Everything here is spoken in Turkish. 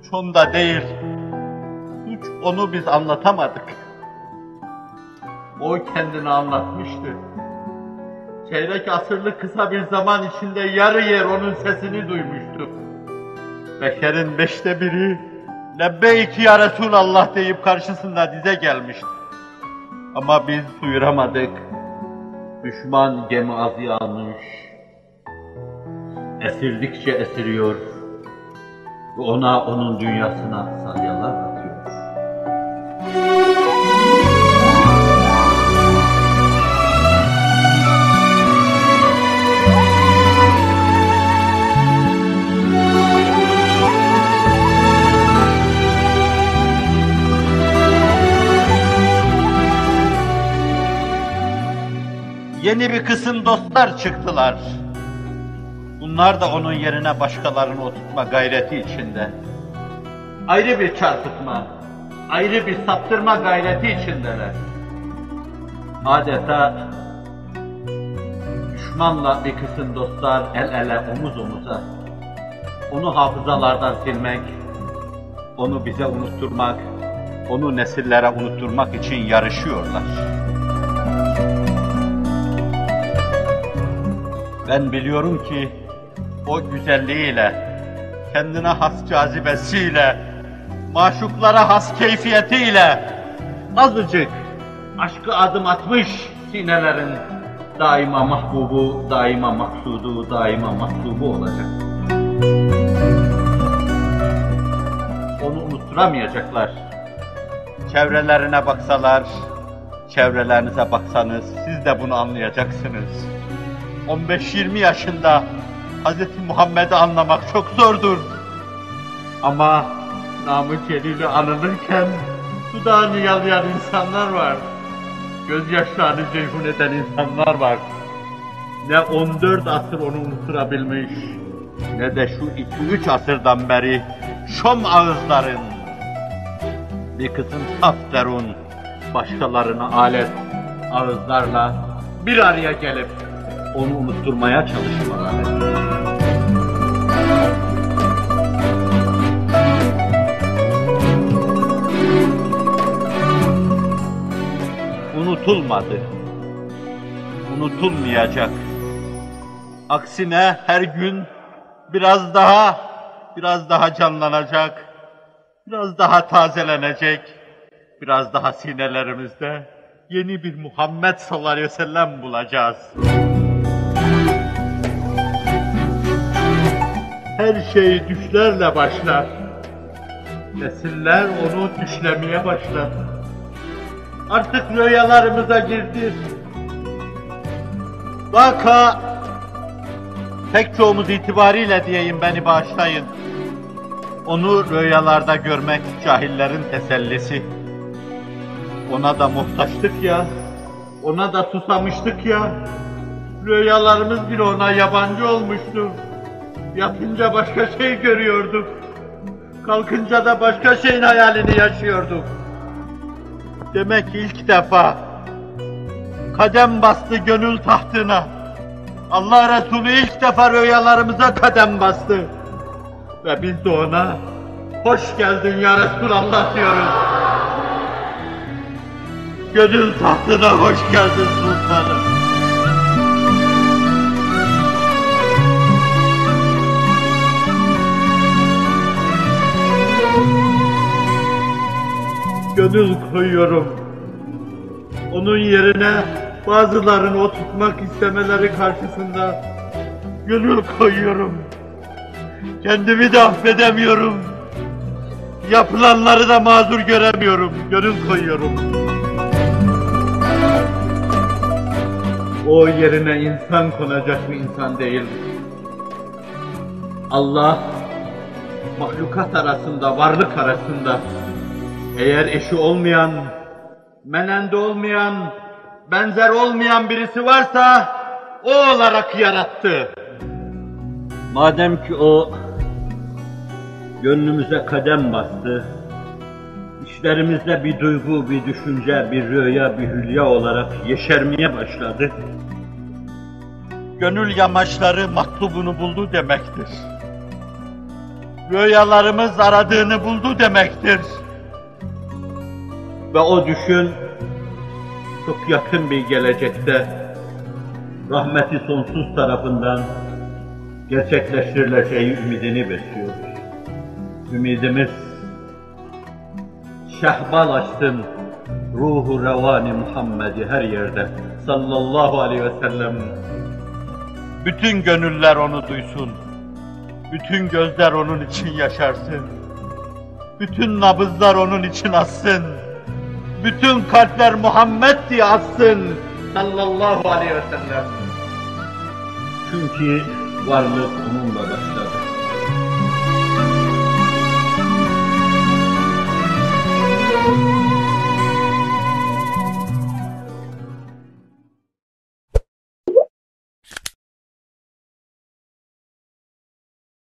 Suç onda değil. Suç onu biz anlatamadık. O kendini anlatmıştı. Çeyrek asırlık kısa bir zaman içinde yarı yer onun sesini duymuştuk. Beşerin 1/5 Lebbeyk ya Resulallah deyip karşısında dize gelmişti. Ama biz duyuramadık. Düşman gemi azı almış. Esirdikçe esiriyor. Ve ona, onun dünyasına salyalar atıyor. Yeni bir kısım dostlar çıktılar. Bunlar da onun yerine başkalarını oturtma gayreti içinde. Ayrı bir çarpıtma, ayrı bir saptırma gayreti içindeler. Adeta düşmanla bir kısım dostlar el ele, omuz omuza. Onu hafızalardan silmek, onu bize unutturmak, onu nesillere unutturmak için yarışıyorlar. Ben biliyorum ki o güzelliğiyle, kendine has cazibesiyle, maşuklara has keyfiyetiyle azıcık aşkı adım atmış sinelerin daima mahbubu, daima maksudu, daima mahsubu olacak. Onu unutturamayacaklar. Çevrelerine baksalar, çevrelerinize baksanız siz de bunu anlayacaksınız. 15-20 yaşında Hz. Muhammed'i anlamak çok zordur. Ama namı celili anılırken dudağını yalayan insanlar var. Gözyaşlarını ceyhun eden insanlar var. Ne 14 asır onu unutturabilmiş, ne de şu 2-3 asırdan beri şom ağızların bir kısım saf derun başkalarına alet ağızlarla bir araya gelip onu unutturmaya çalışmaları. Unutulmadı. Unutulmayacak. Aksine her gün biraz daha canlanacak, biraz daha tazelenecek, biraz daha sinelerimizde yeni bir Muhammed sallallahu aleyhi ve sellem bulacağız. Her şey düşlerle başlar. Nesiller onu düşlemeye başlar. Artık rüyalarımıza girdi. Vaka, pek çoğumuz itibariyle diyeyim, beni bağışlayın. Onu rüyalarda görmek cahillerin tesellisi. Ona da muhtaçtık ya, ona da susamıştık ya. Rüyalarımız bile ona yabancı olmuştu. Yatınca başka şey görüyorduk. Kalkınca da başka şeyin hayalini yaşıyorduk. Demek ilk defa kadem bastı gönül tahtına. Allah Resulü ilk defa rüyalarımıza kadem bastı. Ve biz de ona hoş geldin ya Resulallah diyoruz. Gönül tahtına hoş geldin sultanım. Gönül koyuyorum. Onun yerine bazılarını oturtmak istemeleri karşısında gönül koyuyorum. Kendimi de affedemiyorum. Yapılanları da mazur göremiyorum. Gönül koyuyorum. O yerine insan konacak bir insan değildir. Allah, mahlukat arasında, varlık arasında eğer eşi olmayan, menende olmayan, benzer olmayan birisi varsa o olarak yarattı. Madem ki o gönlümüze kadem bastı, işlerimizde bir duygu, bir düşünce, bir rüya, bir hülya olarak yeşermeye başladı. Gönül yamaçları matlubunu buldu demektir. rüyalarımız aradığını buldu demektir. Ve o düşün, çok yakın bir gelecekte rahmeti sonsuz tarafından gerçekleştirileceği ümidini besliyoruz. Ümidimiz şehbal açsın, ruhu revani Muhammed'i her yerde sallallahu aleyhi ve sellem. Bütün gönüller onu duysun, bütün gözler onun için yaşarsın, bütün nabızlar onun için atsın, bütün kalpler Muhammed diye atsın sallallahu aleyhi ve sellem. Çünkü varlık onunla başlar.